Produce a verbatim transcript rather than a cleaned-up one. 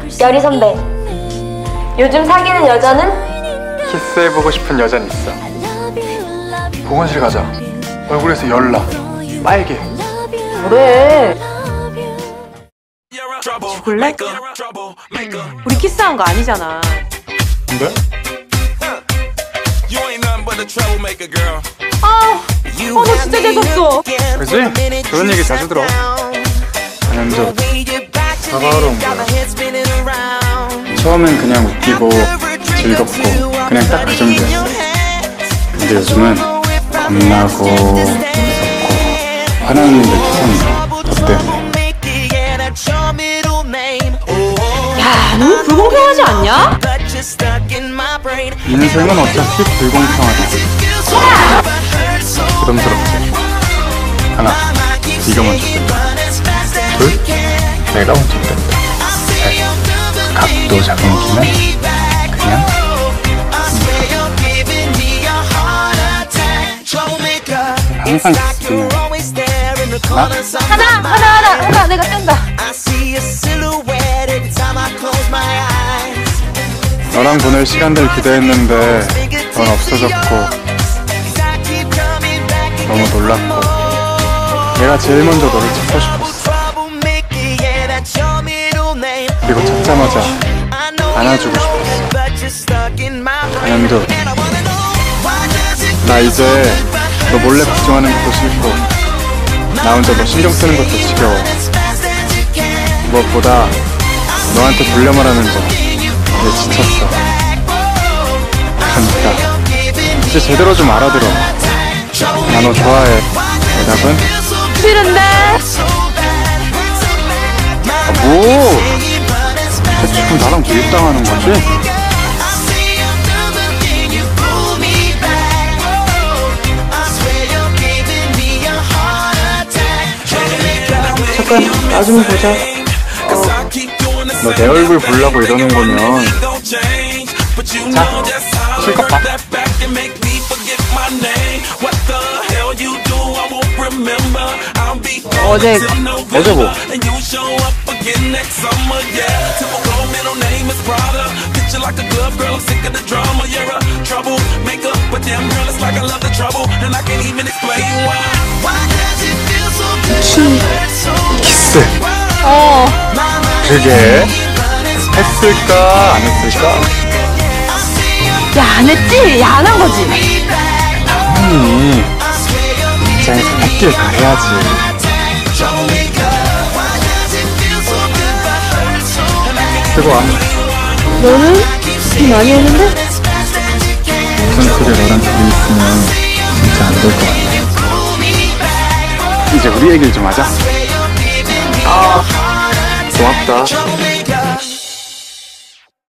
여리 선배, 요즘 사귀는 여자는? 키스해보고 싶은 여자는 있어. 보건실 가자. 얼굴에서 열나 빨개. 그래. 죽을래? 우리 키스한 거 아니잖아. 근데? 아, 어, 너 진짜 재수없어. 그치? 그런 얘기 자주 들어. 안현도 사과하러 온 거야. 처음엔 그냥 웃기고 즐겁고 그냥 딱 그 정도였어. 근데 요즘은 겁나고 무섭고 화나는 일들 투성이야. 너 때문에. 야, 너무 불공평하지 않냐? 인생은 어차피 불공평하다. 부담스럽지? 하나, 네가 먼저 뜬다. 둘, 내가 먼저 뜬다. 셋, 각도 잡은 김에 그냥 항상 기스는 나? 하나, 하나, 하나, 하나, 내가 뜬다. 너랑 보낼 시간들 기대했는데 넌 없어졌고 너무 놀랐고 내가 제일 먼저 너를 찾고 싶었어. 그리고 찾자마자 안아주고 싶었어. 안현도, 나 이제 너 몰래 걱정하는 것도 싫고 나 혼자 너 신경 쓰는 것도 지겨워. 무엇보다 너한테 돌려 말하는 거 이제 지쳤어. 그러니까 이제 제대로 좀 알아들어. 나 너 좋아해. 대답은? 싫은데? 아, 뭐? 지금 나랑 밀당하는 거지? 잠깐, 나 좀 보자. 어, 너 내 얼굴 보려고 이러는 거면 자, 실컷 봐. 어제 어제 뭐? 키 키스. 어. 그게 했을까 안 했을까? 야, 안 했지? 야, 안 한 거지? 당연히 입장에서 했길 잘해야지. 들고 와. 너는? 비 많이 오는데? 무슨 소리에 너랑 둘이 있으면 진짜 안 될 것 같아. 이제 우리 얘기를 좀 하자. 어. 고맙다.